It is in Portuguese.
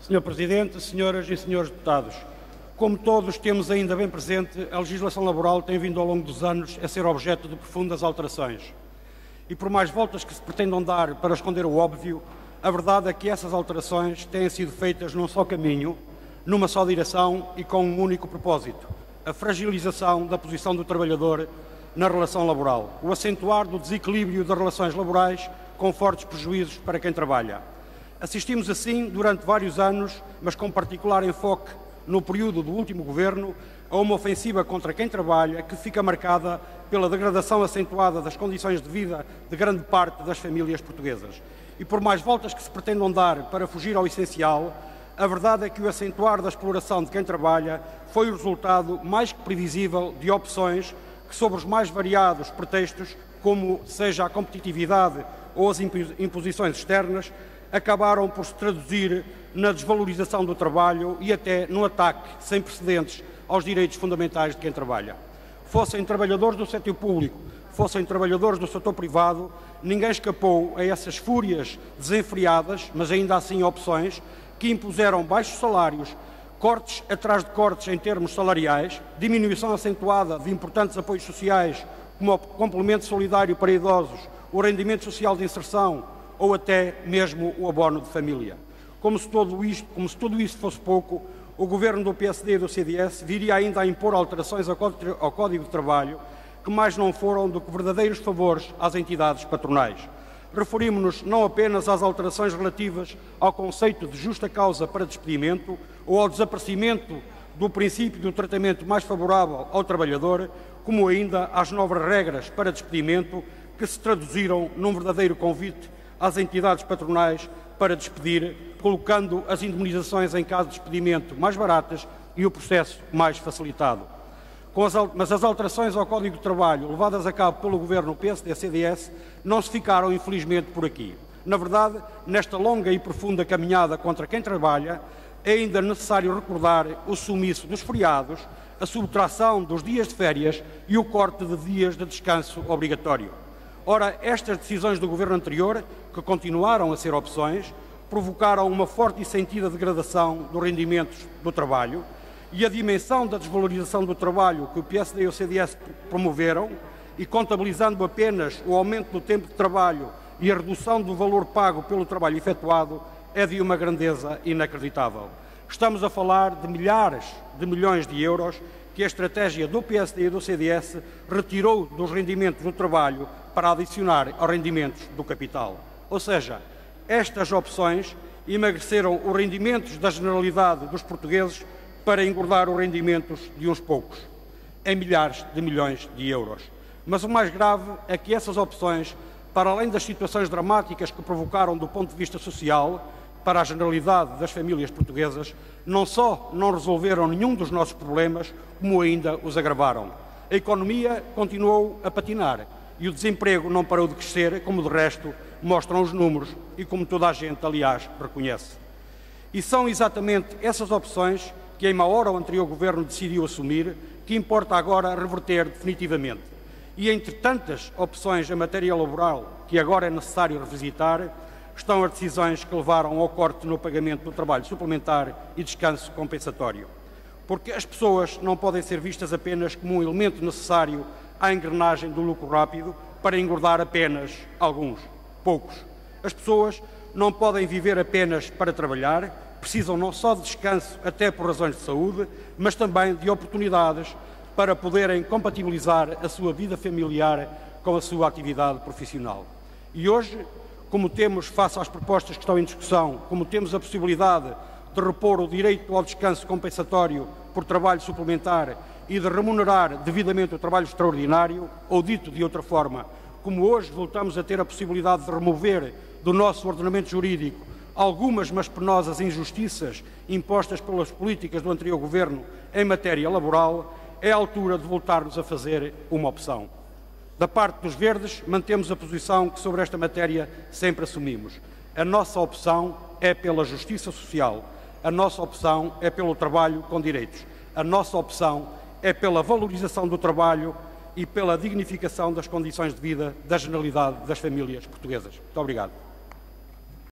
Sr. Presidente, senhoras e senhores deputados, como todos temos ainda bem presente, a legislação laboral tem vindo ao longo dos anos a ser objeto de profundas alterações. E por mais voltas que se pretendam dar para esconder o óbvio, a verdade é que essas alterações têm sido feitas num só caminho, numa só direção e com um único propósito: a fragilização da posição do trabalhador na relação laboral, o acentuar do desequilíbrio das relações laborais com fortes prejuízos para quem trabalha. Assistimos assim, durante vários anos, mas com particular enfoque no período do último governo, a uma ofensiva contra quem trabalha que fica marcada pela degradação acentuada das condições de vida de grande parte das famílias portuguesas. E por mais voltas que se pretendam dar para fugir ao essencial, a verdade é que o acentuar da exploração de quem trabalha foi o resultado mais que previsível de opções que, sob os mais variados pretextos, como seja a competitividade ou as imposições externas, acabaram por se traduzir na desvalorização do trabalho e até no ataque sem precedentes aos direitos fundamentais de quem trabalha. Fossem trabalhadores do setor público, fossem trabalhadores do setor privado, ninguém escapou a essas fúrias desenfreadas, mas ainda assim opções, que impuseram baixos salários, cortes atrás de cortes em termos salariais, diminuição acentuada de importantes apoios sociais, como o complemento solidário para idosos, o rendimento social de inserção ou até mesmo o abono de família. Como se tudo isso fosse pouco, o governo do PSD e do CDS viria ainda a impor alterações ao Código de Trabalho que mais não foram do que verdadeiros favores às entidades patronais. Referimos-nos não apenas às alterações relativas ao conceito de justa causa para despedimento ou ao desaparecimento do princípio do tratamento mais favorável ao trabalhador, como ainda às novas regras para despedimento que se traduziram num verdadeiro convite às entidades patronais para despedir, colocando as indemnizações em caso de despedimento mais baratas e o processo mais facilitado. Mas as alterações ao Código de Trabalho levadas a cabo pelo Governo PSD-CDS não se ficaram, infelizmente, por aqui. Na verdade, nesta longa e profunda caminhada contra quem trabalha, é ainda necessário recordar o sumiço dos feriados, a subtração dos dias de férias e o corte de dias de descanso obrigatório. Ora, estas decisões do governo anterior, que continuaram a ser opções, provocaram uma forte e sentida degradação dos rendimentos do trabalho e a dimensão da desvalorização do trabalho que o PSD e o CDS promoveram, e contabilizando apenas o aumento do tempo de trabalho e a redução do valor pago pelo trabalho efetuado, é de uma grandeza inacreditável. Estamos a falar de milhares de milhões de euros que a estratégia do PSD e do CDS retirou dos rendimentos do trabalho para adicionar aos rendimentos do capital. Ou seja, estas opções emagreceram os rendimentos da generalidade dos portugueses para engordar os rendimentos de uns poucos, em milhares de milhões de euros. Mas o mais grave é que essas opções, para além das situações dramáticas que provocaram do ponto de vista social para a generalidade das famílias portuguesas, não só não resolveram nenhum dos nossos problemas, como ainda os agravaram. A economia continuou a patinar e o desemprego não parou de crescer, como de resto mostram os números e como toda a gente, aliás, reconhece. E são exatamente essas opções que em uma hora o anterior governo decidiu assumir, que importa agora reverter definitivamente. E entre tantas opções em matéria laboral que agora é necessário revisitar, estão as decisões que levaram ao corte no pagamento do trabalho suplementar e descanso compensatório. Porque as pessoas não podem ser vistas apenas como um elemento necessário à engrenagem do lucro rápido para engordar apenas alguns, poucos. As pessoas não podem viver apenas para trabalhar, precisam não só de descanso, até por razões de saúde, mas também de oportunidades para poderem compatibilizar a sua vida familiar com a sua atividade profissional. E hoje, como temos, face às propostas que estão em discussão, como temos a possibilidade de repor o direito ao descanso compensatório por trabalho suplementar e de remunerar devidamente o trabalho extraordinário, ou dito de outra forma, como hoje voltamos a ter a possibilidade de remover do nosso ordenamento jurídico algumas mas penosas injustiças impostas pelas políticas do anterior governo em matéria laboral, é a altura de voltarmos a fazer uma opção. Da parte dos verdes, mantemos a posição que sobre esta matéria sempre assumimos. A nossa opção é pela justiça social, a nossa opção é pelo trabalho com direitos, a nossa opção é pela valorização do trabalho e pela dignificação das condições de vida da generalidade das famílias portuguesas. Muito obrigado.